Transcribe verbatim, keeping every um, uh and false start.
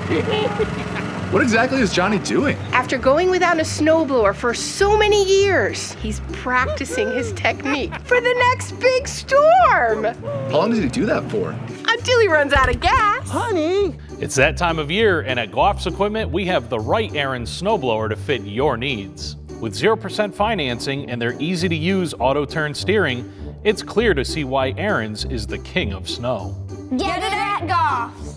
What exactly is Johnny doing? After going without a snowblower for so many years, he's practicing his technique for the next big storm. How long does he do that for? Until he runs out of gas. Honey! It's that time of year, and at Goff's Equipment, we have the right Ariens snowblower to fit your needs. With zero percent financing and their easy-to-use auto-turn steering, it's clear to see why Ariens is the king of snow. Get it at Goff's!